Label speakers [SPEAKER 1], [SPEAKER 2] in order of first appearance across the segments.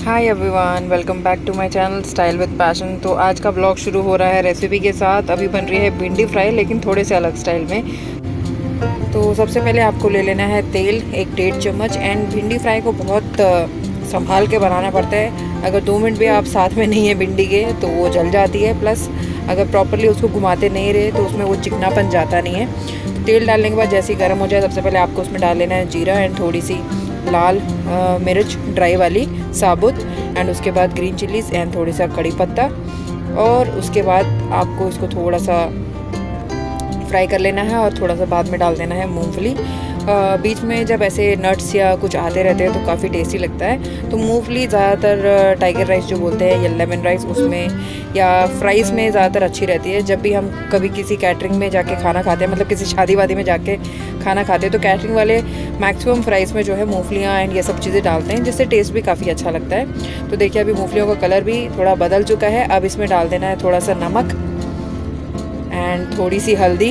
[SPEAKER 1] Hi everyone, welcome back to my channel style with passion. तो आज का blog शुरू हो रहा है रेसिपी के साथ। अभी बन रही है भिंडी फ्राई, लेकिन थोड़े से अलग स्टाइल में। तो सबसे पहले आपको ले लेना है तेल, 1-1.5 चम्मच। एंड भिंडी फ्राई को बहुत संभाल के बनाना पड़ता है। अगर 2 मिनट भी आप साथ में नहीं है भिंडी के तो वो जल जाती है। प्लस अगर प्रॉपरली उसको घुमाते नहीं रहे तो उसमें वो चिकनापन जाता नहीं है। तो तेल डालने के बाद जैसे ही गर्म हो जाए, सबसे पहले आपको उसमें डाल लेना है जीरा एंड थोड़ी सी लाल मिर्च ड्राई वाली साबुत, एंड उसके बाद ग्रीन चिलीज़ एंड थोड़ी सा कड़ी पत्ता। और उसके बाद आपको इसको थोड़ा सा फ्राई कर लेना है और थोड़ा सा बाद में डाल देना है मूंगफली। बीच में जब ऐसे नट्स या कुछ आते रहते हैं तो काफ़ी टेस्टी लगता है। तो मूंगफली ज़्यादातर टाइगर राइस जो बोलते हैं या लेमन राइस, उसमें या फ्राइज़ में ज़्यादातर अच्छी रहती है। जब भी हम कभी किसी कैटरिंग में जाके खाना खाते हैं, मतलब किसी शादी वादी में जाके खाना खाते हैं, तो कैटरिंग वाले मैक्सिमम फ्राइज़ में जो है मूंगफलियाँ एंड ये सब चीज़ें डालते हैं, जिससे टेस्ट भी काफ़ी अच्छा लगता है। तो देखिए अभी मूंगफलियों का कलर भी थोड़ा बदल चुका है। अब इसमें डाल देना है थोड़ा सा नमक एंड थोड़ी सी हल्दी,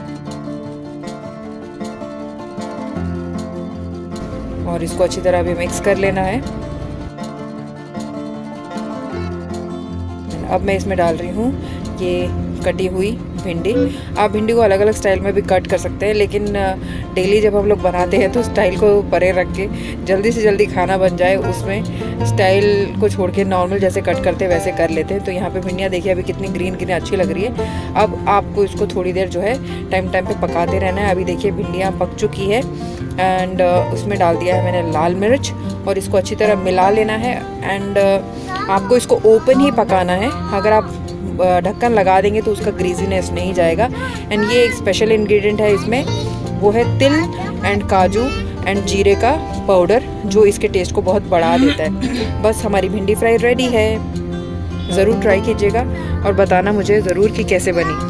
[SPEAKER 1] और इसको अच्छी तरह भी मिक्स कर लेना है। अब मैं इसमें डाल रही हूँ ये कटी हुई भिंडी। आप भिंडी को अलग अलग स्टाइल में भी कट कर सकते हैं, लेकिन डेली जब हम लोग बनाते हैं तो स्टाइल को परे रख के जल्दी से जल्दी खाना बन जाए, उसमें स्टाइल को छोड़ के नॉर्मल जैसे कट करते हैं वैसे कर लेते हैं। तो यहाँ पे भिंडियाँ देखिए अभी कितनी ग्रीन ग्रीन अच्छी लग रही है। अब आपको इसको थोड़ी देर जो है टाइम टाइम पे पकाते रहना है। अभी देखिए भिंडियाँ पक चुकी है एंड उसमें डाल दिया है मैंने लाल मिर्च और इसको अच्छी तरह मिला लेना है। एंड आपको इसको ओपन ही पकाना है। अगर आप ढक्कन लगा देंगे तो उसका ग्रीजीनेस नहीं जाएगा। एंड ये एक स्पेशल इंग्रेडिएंट है इसमें, वो है तिल एंड काजू एंड जीरे का पाउडर, जो इसके टेस्ट को बहुत बढ़ा देता है। बस हमारी भिंडी फ्राई रेडी है। ज़रूर ट्राई कीजिएगा और बताना मुझे ज़रूर कि कैसे बनी।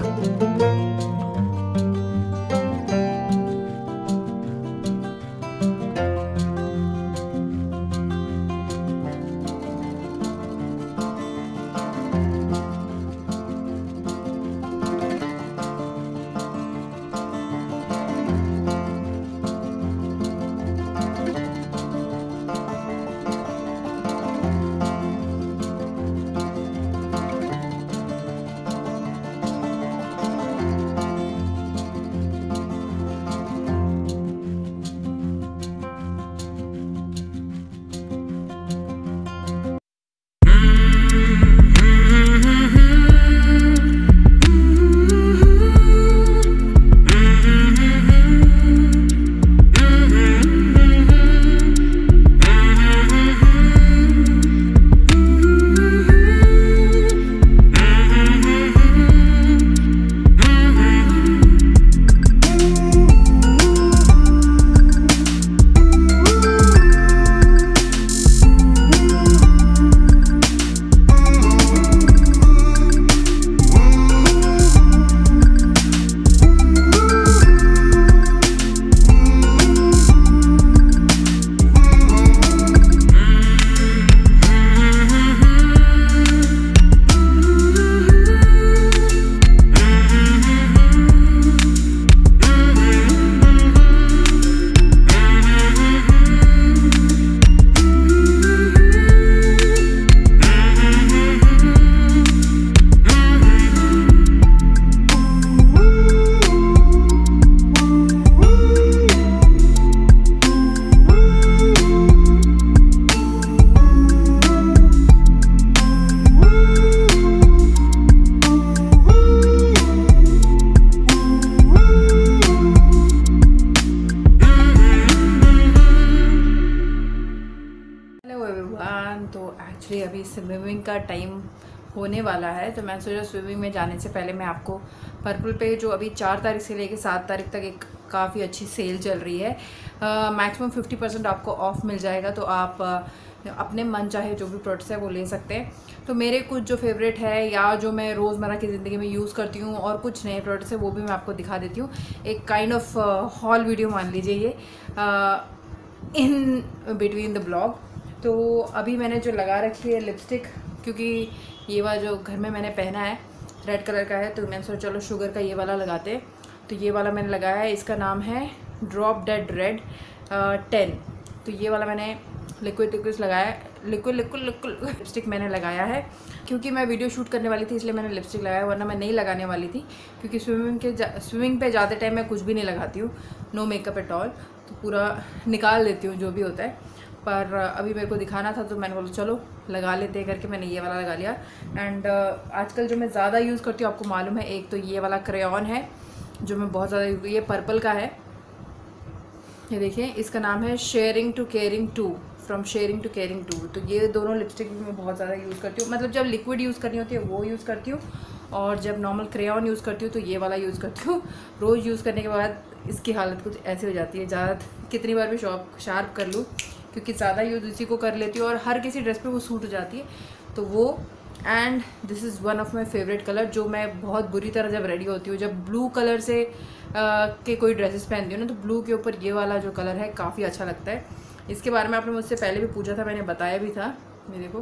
[SPEAKER 1] तो एक्चुअली अभी स्विमिंग का टाइम होने वाला है, तो मैं सोचा स्विमिंग में जाने से पहले मैं आपको पर्पल पे जो अभी 4 तारीख से लेके 7 तारीख तक एक काफ़ी अच्छी सेल चल रही है। मैक्सिमम 50% आपको ऑफ मिल जाएगा। तो आप अपने मन चाहे जो भी प्रोडक्ट्स है वो ले सकते हैं। तो मेरे कुछ जो फेवरेट है या जो मैं रोज़मर्रा की ज़िंदगी में यूज़ करती हूँ और कुछ नए प्रोडक्ट्स है वो भी मैं आपको दिखा देती हूँ। एक काइंड ऑफ हॉल वीडियो मान लीजिए ये इन बिटवीन द ब्लॉग। तो अभी मैंने जो लगा रखी है लिपस्टिक, क्योंकि ये वाला जो घर में मैंने पहना है रेड कलर का है, तो मैंने सोचा चलो शुगर का ये वाला लगाते हैं। तो ये वाला मैंने लगाया है, इसका नाम है ड्रॉप डेड रेड 10। तो ये वाला मैंने लिक्विड लगाया, लिक्विड लिपस्टिक मैंने लगाया है क्योंकि मैं वीडियो शूट करने वाली थी, इसलिए मैंने लिपस्टिक लगाया, वरना मैं नहीं लगाने वाली थी क्योंकि स्विमिंग पे ज़्यादा टाइम मैं कुछ भी नहीं लगाती हूँ, नो मेकअप एट ऑल, तो पूरा निकाल लेती हूँ जो भी होता है। पर अभी मेरे को दिखाना था तो मैंने बोला चलो लगा लेते हैं करके मैंने ये वाला लगा लिया। एंड आजकल जो मैं ज़्यादा यूज़ करती हूँ आपको मालूम है, एक तो ये वाला क्रेयॉन है जो मैं बहुत ज़्यादा, ये पर्पल का है, ये देखिए, इसका नाम है sharing to caring 2, from sharing to caring 2। तो ये दोनों लिपस्टिक भी मैं बहुत ज़्यादा यूज़ करती हूँ, मतलब जब लिक्विड यूज़ करनी होती है वो यूज़ करती हूँ, और जब नॉर्मल क्रेयॉन यूज़ करती हूँ तो ये वाला यूज़ करती हूँ। रोज़ यूज़ करने के बाद इसकी हालत कुछ ऐसी हो जाती है, ज़्यादा कितनी बार भी शार्प कर लूँ क्योंकि ज़्यादा यूज़ इसी को कर लेती हूँ और हर किसी ड्रेस पे वो सूट हो जाती है, तो वो। And this is one of my favourite colour, जो मैं बहुत बुरी तरह जब रेडी होती हूँ, जब ब्लू कलर से के कोई ड्रेसेस पहनती हूँ ना, तो ब्लू के ऊपर ये वाला जो कलर है काफ़ी अच्छा लगता है। इसके बारे में आपने मुझसे पहले भी पूछा था, मैंने बताया भी था। ये देखो,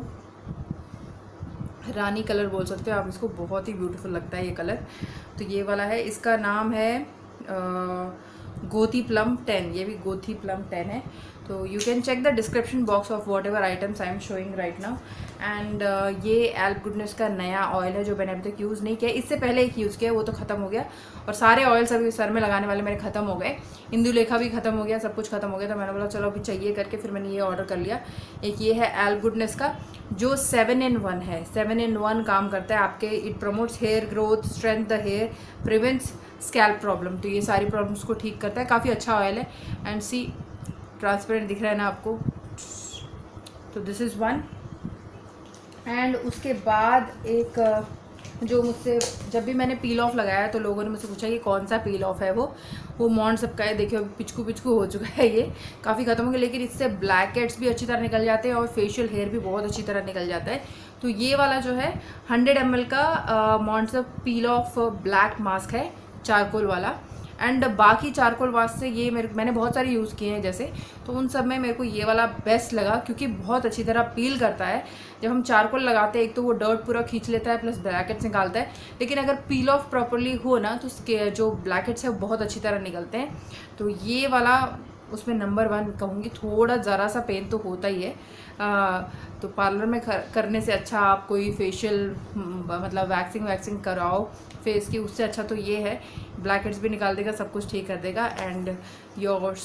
[SPEAKER 1] रानी कलर बोल सकते हो आप इसको, बहुत ही ब्यूटीफुल लगता है ये कलर। तो ये वाला है, इसका नाम है गोथी प्लम 10, ये भी गोथी प्लम 10 है। तो you can check the description box of whatever items I am showing right now. And ये एल्प गुडनेस का नया ऑयल है जो मैंने अभी तक यूज़ नहीं किया, इससे पहले एक यूज़ किया वो तो ख़त्म हो गया, और सारे ऑयल्स अभी सर में लगाने वाले मेरे ख़त्म हो गए, इंदुलेखा भी ख़त्म हो गया, सब कुछ ख़त्म हो गया। तो मैंने बोला चलो अभी चाहिए करके फिर मैंने ये ऑर्डर कर लिया। एक ये है एल्प गुडनेस का जो 7 in 1 है, 7 in 1 काम करता है आपके। It promotes hair growth, strength the hair, prevents scalp problem, तो ये सारी प्रॉब्लम्स को ठीक करता है, काफ़ी अच्छा ऑयल है। एंड सी ट्रांसपेरेंट दिख रहा है ना आपको, तो दिस इज़ वन। एंड उसके बाद एक जो मुझसे जब भी मैंने पील ऑफ लगाया तो लोगों ने मुझसे पूछा कि कौन सा पील ऑफ है वो मॉन्ड सबका है। देखिए पिचकू हो चुका है, ये काफ़ी ख़त्म हो गया, लेकिन इससे ब्लैक हेड्स भी अच्छी तरह निकल जाते हैं और फेशियल हेयर भी बहुत अच्छी तरह निकल जाता है। तो ये वाला जो है 100 ml का मॉन्ड सब पील ऑफ ब्लैक मास्क है, चारकोल वाला। एंड बाकी चारकोल मास्क से ये मैंने बहुत सारे यूज़ किए हैं जैसे, तो उन सब में मेरे को ये वाला बेस्ट लगा क्योंकि बहुत अच्छी तरह पील करता है। जब हम चारकोल लगाते हैं एक तो वो डर्ट पूरा खींच लेता है प्लस ब्लैकेट्स निकालता है, लेकिन अगर पील ऑफ प्रॉपरली हो ना तो उसके जो ब्लैकेट्स है वो बहुत अच्छी तरह निकलते हैं। तो ये वाला उसमें नंबर 1 कहूँगी। थोड़ा ज़रा सा पेन तो होता ही है, तो पार्लर में करने से अच्छा आप कोई फेशियल मतलब वैक्सिंग कराओ फेस की, उससे अच्छा तो ये है, ब्लैक हेड्स भी निकाल देगा, सब कुछ ठीक कर देगा, and your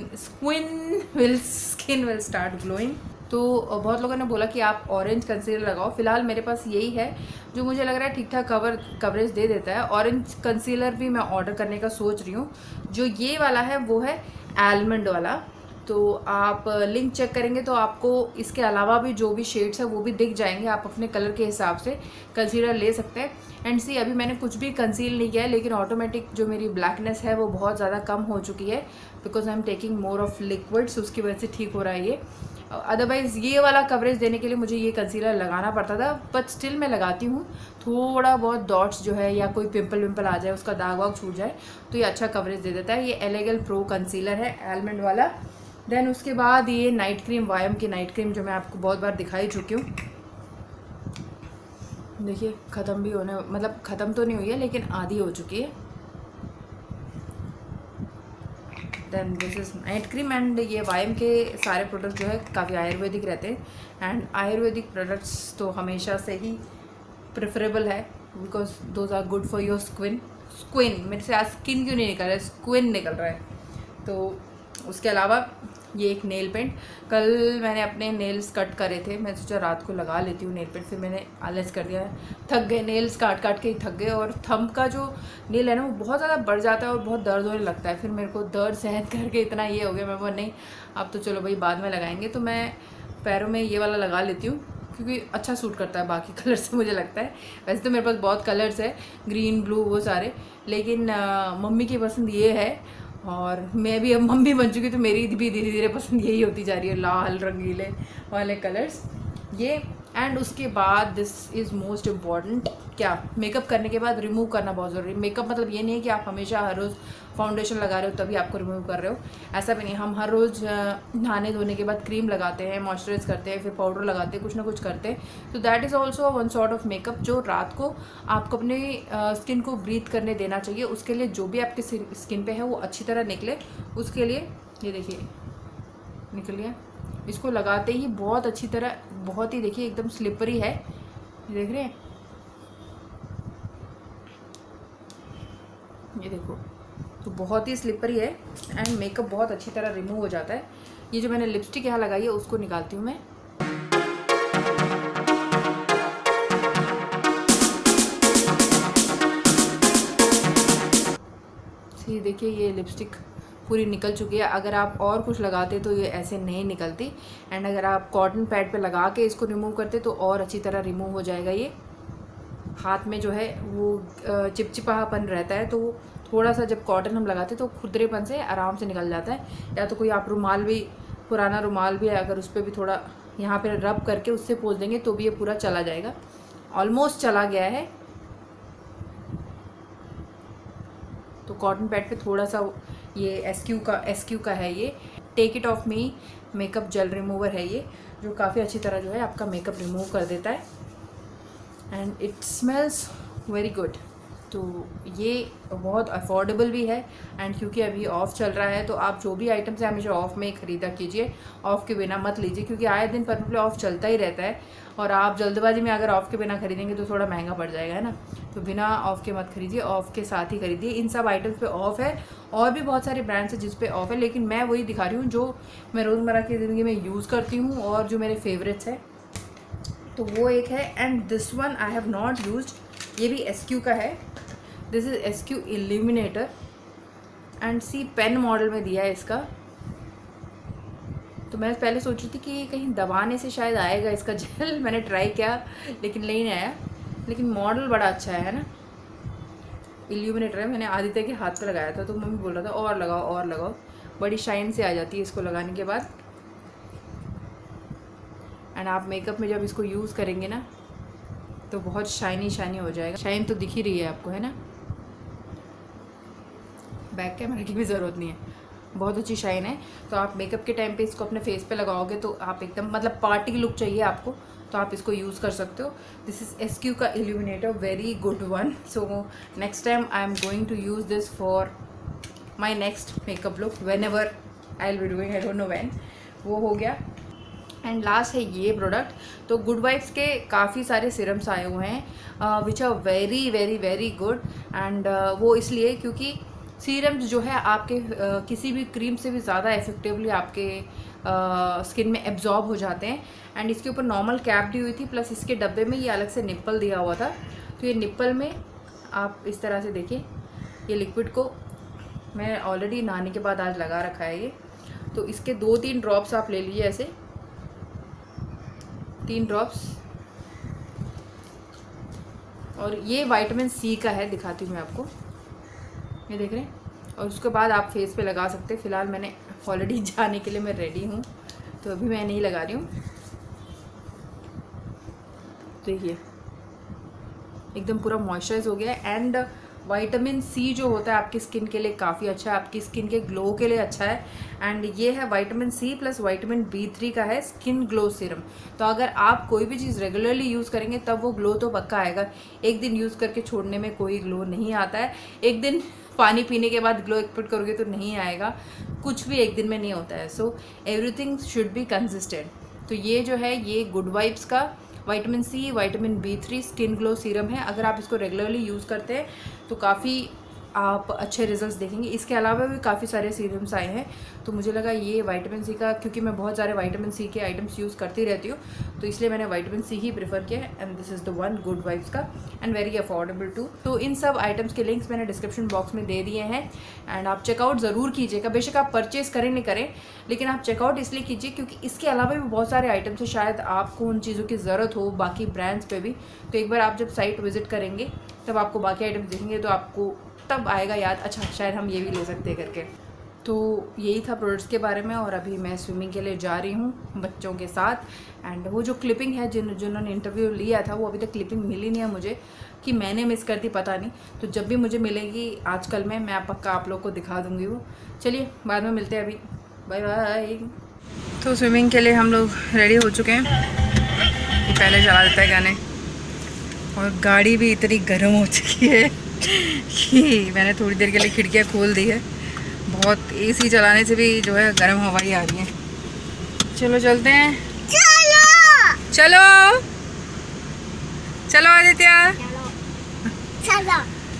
[SPEAKER 1] skin will start glowing. तो बहुत लोगों ने बोला कि आप ऑरेंज कंसीलर लगाओ, फिलहाल मेरे पास यही है जो मुझे लग रहा है ठीक ठाक कवरेज दे देता है। ऑरेंज कंसीलर भी मैं ऑर्डर करने का सोच रही हूँ। जो ये वाला है वो है आलमंड वाला, तो आप लिंक चेक करेंगे तो आपको इसके अलावा भी जो भी शेड्स है वो भी दिख जाएंगे, आप अपने कलर के हिसाब से कंसीलर ले सकते हैं। एंड सी अभी मैंने कुछ भी कंसील नहीं किया है, लेकिन ऑटोमेटिक जो मेरी ब्लैकनेस है वो बहुत ज़्यादा कम हो चुकी है because I am taking more of liquids, उसकी वजह से ठीक हो रहा है ये। अदरवाइज़ ये वाला कवरेज देने के लिए मुझे ये कंसीलर लगाना पड़ता था, बट स्टिल मैं लगाती हूँ। थोड़ा बहुत डॉट्स जो है या कोई पिंपल आ जाए, उसका दाग वाग छूट जाए तो ये अच्छा कवरेज दे देता है। ये एलेगल प्रो कंसीलर है आलमंड वाला। देन उसके बाद ये नाइट क्रीम, वायम की नाइट क्रीम जो मैं आपको बहुत बार दिखाई चुकी हूँ। देखिए ख़त्म भी होने, मतलब ख़त्म तो नहीं हुई है लेकिन आधी हो चुकी है। Then this is night cream. And ये वायम के सारे प्रोडक्ट जो है काफ़ी आयुर्वेदिक रहते हैं, एंड आयुर्वेदिक प्रोडक्ट्स तो हमेशा से ही प्रेफरेबल है because those are good for your skin. मेरे से आज स्किन क्यों नहीं निकल रहा है, स्किन निकल रहा है। तो उसके अलावा ये एक नेल पेंट, कल मैंने अपने नेल्स कट करे थे, मैं सोचा रात को लगा लेती हूँ नेल पेंट, फिर मैंने आलस कर दिया, थक गए, नेल्स काट के ही थक गए। और थंब का जो नेल है ना वो बहुत ज़्यादा बढ़ जाता है और बहुत दर्द होने लगता है, फिर मेरे को दर्द सहन करके इतना ये हो गया, मैं बोला नहीं अब तो चलो भाई बाद में लगाएंगे। तो मैं पैरों में ये वाला लगा लेती हूँ क्योंकि अच्छा सूट करता है बाकी कलर से मुझे लगता है। वैसे तो मेरे पास बहुत कलर्स है, ग्रीन ब्लू वो सारे, लेकिन मम्मी की पसंद ये है और मैं भी अब मम्मी बन चुकी तो मेरी भी धीरे धीरे पसंद यही होती जा रही है, लाल रंगीले वाले कलर्स ये। एंड उसके बाद दिस इज़ मोस्ट इम्पॉर्टेंट, क्या मेकअप करने के बाद रिमूव करना बहुत ज़रूरी है। मेकअप मतलब ये नहीं है कि आप हमेशा हर रोज़ फाउंडेशन लगा रहे हो तभी आपको रिमूव कर रहे हो, ऐसा भी नहीं। हम हर रोज़ नहाने धोने के बाद क्रीम लगाते हैं, मॉइस्चराइज करते हैं, फिर पाउडर लगाते हैं, कुछ ना कुछ करते हैं। तो that is also one sort of makeup जो रात को आपको अपने स्किन को ब्रीथ करने देना चाहिए। उसके लिए जो भी आपके स्किन पे है वो अच्छी तरह निकले, उसके लिए ये देखिए निकल गया। इसको लगाते ही बहुत अच्छी तरह, बहुत ही देखिए एकदम स्लिपरी है, देख रहे हैं, ये देखो, तो बहुत ही स्लिपरी है एंड मेकअप बहुत अच्छी तरह रिमूव हो जाता है। ये जो मैंने लिपस्टिक यहाँ लगाई है उसको निकालती हूँ मैं। ये देखिए ये लिपस्टिक पूरी निकल चुकी है। अगर आप और कुछ लगाते तो ये ऐसे नहीं निकलती, एंड अगर आप कॉटन पैड पे लगा के इसको रिमूव करते तो और अच्छी तरह रिमूव हो जाएगा। ये हाथ में जो है वो चिपचिपापन रहता है, तो थोड़ा सा जब कॉटन हम लगाते तो खुरदरेपन से आराम से निकल जाता है। या तो कोई आप रुमाल भी, पुराना रुमाल भी है, अगर उस पर भी थोड़ा यहाँ पे रब करके उससे पोंछ देंगे तो भी ये पूरा चला जाएगा। ऑलमोस्ट चला गया है। तो कॉटन पैड पे थोड़ा सा ये एसक्यू का है, ये take it off me makeup gel remover है ये, जो काफ़ी अच्छी तरह जो है आपका मेकअप रिमूव कर देता है and it smells very good. तो ये बहुत अफोर्डेबल भी है एंड क्योंकि अभी ऑफ़ चल रहा है तो आप जो भी आइटम्स है हमेशा ऑफ़ में ही ख़रीदा कीजिए, ऑफ़ के बिना मत लीजिए, क्योंकि आए दिन परपेचुअली ऑफ़ चलता ही रहता है और आप जल्दबाजी में अगर ऑफ़ के बिना खरीदेंगे तो थोड़ा महंगा पड़ जाएगा, है ना। तो बिना ऑफ़ के मत खरीदिए, ऑफ़ के साथ ही खरीदिए। इन सब आइटम्स पे ऑफ़ है, और भी बहुत सारे ब्रांड्स हैं जिस पे ऑफ़ है, लेकिन मैं वही दिखा रही हूँ जो मैं रोज़मर्रा की ज़िंदगी में यूज़ करती हूँ और जो मेरे फेवरेट्स हैं। तो वो एक है and this one I have not used, ये भी एसक्यू का है। This is SQ illuminator and सी पेन मॉडल में दिया है इसका। तो मैं पहले सोच रही थी कि कहीं दबाने से शायद आएगा इसका जेल, मैंने ट्राई किया लेकिन नहीं आया, लेकिन मॉडल बड़ा अच्छा है ना। इल्यूमिनेटर है, मैंने आदित्य के हाथ पे लगाया था तो मम्मी बोल रहा था और लगाओ और लगाओ, बड़ी शाइन से आ जाती है इसको लगाने के बाद। एंड आप मेकअप में जब इसको यूज़ करेंगे ना तो बहुत शाइनी शाइनी हो जाएगा। शाइन तो दिख ही रही है आपको, है ना, बैक कैमरा की भी ज़रूरत नहीं है, बहुत अच्छी शाइन है। तो आप मेकअप के टाइम पे इसको अपने फेस पे लगाओगे तो आप एकदम मतलब पार्टी लुक चाहिए आपको तो आप इसको यूज़ कर सकते हो। दिस इज़ एसक्यू का illuminator, very good one. So next time I am going to use this for my next makeup look whenever I will be doing, I don't know when. वो हो गया। And last है ये product. तो good vibes के काफ़ी सारे serums आए हुए हैं which are very very very good and वो इसलिए क्योंकि सीरम्स जो है आपके किसी भी क्रीम से भी ज़्यादा इफेक्टिवली आपके स्किन में एब्जॉर्ब हो जाते हैं। एंड इसके ऊपर नॉर्मल कैप दी हुई थी, प्लस इसके डब्बे में ये अलग से निप्पल दिया हुआ था। तो ये निप्पल में आप इस तरह से देखिए, ये लिक्विड को मैं ऑलरेडी नहाने के बाद आज लगा रखा है ये। तो इसके 2-3 ड्रॉप्स आप ले लीजिए, ऐसे 3 ड्रॉप्स। और ये विटामिन सी का है, दिखाती हूँ मैं आपको, ये देख रहे हैं। और उसके बाद आप फेस पे लगा सकते हैं। फ़िलहाल मैंने ऑलरेडी जाने के लिए मैं रेडी हूँ तो अभी मैं नहीं लगा रही हूँ। तो ये एकदम पूरा मॉइस्चराइज हो गया है एंड विटामिन सी जो होता है आपकी स्किन के लिए काफ़ी अच्छा है, आपकी स्किन के ग्लो के लिए अच्छा है। एंड ये है vitamin C plus vitamin B3 का है स्किन ग्लो सीरम। तो अगर आप कोई भी चीज़ रेगुलरली यूज़ करेंगे तब वो ग्लो तो पक्का आएगा। एक दिन यूज़ करके छोड़ने में कोई ग्लो नहीं आता है, एक दिन पानी पीने के बाद ग्लो एक्सपेक्ट करोगे तो नहीं आएगा, कुछ भी एक दिन में नहीं होता है। So everything should be consistent. तो ये जो है ये गुड वाइब्स का vitamin C vitamin B3 skin glow serum है। अगर आप इसको रेगुलरली यूज़ करते हैं तो काफ़ी आप अच्छे रिजल्ट्स देखेंगे। इसके अलावा भी काफ़ी सारे सीरम्स आए हैं, तो मुझे लगा ये विटामिन सी का, क्योंकि मैं बहुत सारे विटामिन सी के आइटम्स यूज़ करती रहती हूँ तो इसलिए मैंने विटामिन सी ही प्रेफर किया है। And this is the one good vibes का एंड वेरी अफोर्डेबल टू। तो इन सब आइटम्स के लिंक्स मैंने डिस्क्रिप्शन बॉक्स में दे दिए हैं एंड आप चेकआउट ज़रूर कीजिएगा। बेशक आप परचेज़ करें नहीं करें, लेकिन आप चेकआउट इसलिए कीजिए क्योंकि इसके अलावा भी बहुत सारे आइटम्स हैं, शायद आपको उन चीज़ों की ज़रूरत हो बाकी ब्रांड्स पे भी। तो एक बार आप जब साइट विजिट करेंगे तब आपको बाकी आइटम्स देखेंगे तो आपको तब आएगा याद, अच्छा शायद हम ये भी ले सकते हैं करके। तो यही था प्रोडक्ट्स के बारे में। और अभी मैं स्विमिंग के लिए जा रही हूँ बच्चों के साथ। एंड वो जो क्लिपिंग है जिन्होंने इंटरव्यू लिया था वो अभी तक क्लिपिंग मिली नहीं है मुझे, कि मैंने मिस कर दी पता नहीं। तो जब भी मुझे मिलेगी आजकल में मैं पक्का आप लोग को दिखा दूँगी वो। चलिए बाद में मिलते हैं, अभी बाय बाय। तो स्विमिंग के लिए हम लोग रेडी हो चुके हैं, पहले चला देता है गाने। और गाड़ी भी इतनी गर्म हो चुकी है कि मैंने थोड़ी देर के लिए खिड़कियाँ खोल दी है। बहुत एसी चलाने से भी जो है गर्म हवा ही आ रही है। चलो चलते हैं।
[SPEAKER 2] चलो
[SPEAKER 1] चलो चलो आदित्य।
[SPEAKER 2] चलो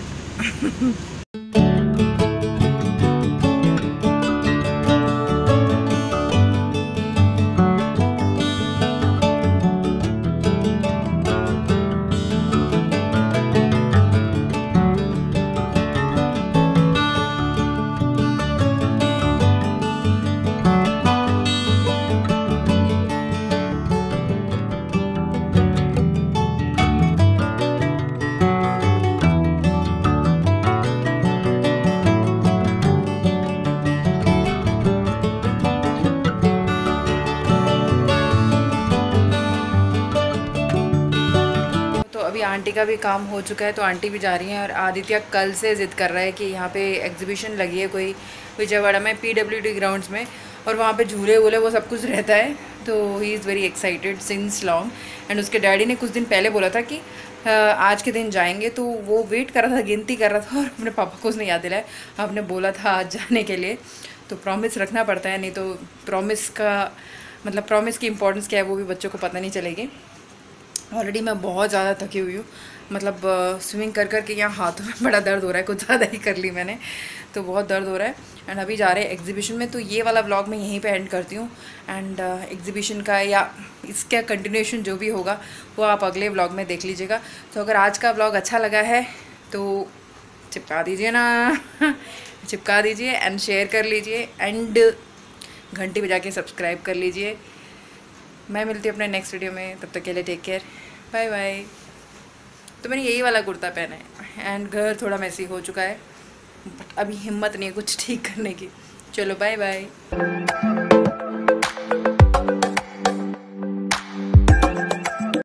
[SPEAKER 1] अभी आंटी का भी काम हो चुका है तो आंटी भी जा रही हैं और आदित्य कल से ज़िद कर रहा है कि यहाँ पे एग्जीबिशन लगी है कोई विजयवाड़ा में PWD ग्राउंड्स में और वहाँ पे झूले वूले वो सब कुछ रहता है। तो he is very excited since long. And उसके डैडी ने कुछ दिन पहले बोला था कि आज के दिन जाएंगे, तो वो वेट कर रहा था, गिनती कर रहा था और अपने पापा को उसने याद दिलाया आपने बोला था आज जाने के लिए। तो प्रॉमिस रखना पड़ता है, नहीं तो प्रॉमिस का मतलब प्रॉमिस की इम्पोर्टेंस क्या है वो भी बच्चों को पता नहीं चलेगी। ऑलरेडी मैं बहुत ज़्यादा थकी हुई हूँ, मतलब स्विमिंग कर कर के यहाँ हाथों में बड़ा दर्द हो रहा है, कुछ ज़्यादा ही कर ली मैंने, तो बहुत दर्द हो रहा है। एंड अभी जा रहे हैं एग्जीबिशन में, तो ये वाला व्लॉग मैं यहीं पे एंड करती हूँ। एंड एग्जीबिशन का या इसका कंटिन्यूएशन जो भी होगा वो आप अगले व्लॉग में देख लीजिएगा। तो अगर आज का व्लॉग अच्छा लगा है तो चिपका दीजिए ना चिपका दीजिए एंड शेयर कर लीजिए एंड घंटी बजा के सब्सक्राइब कर लीजिए। मैं मिलती हूँ अपने नेक्स्ट वीडियो में, तब तक के लिए टेक केयर, बाय बाय। तो मैंने यही वाला कुर्ता पहना है एंड घर थोड़ा मैसी हो चुका है बट अभी हिम्मत नहीं है कुछ ठीक करने की। चलो बाय बाय।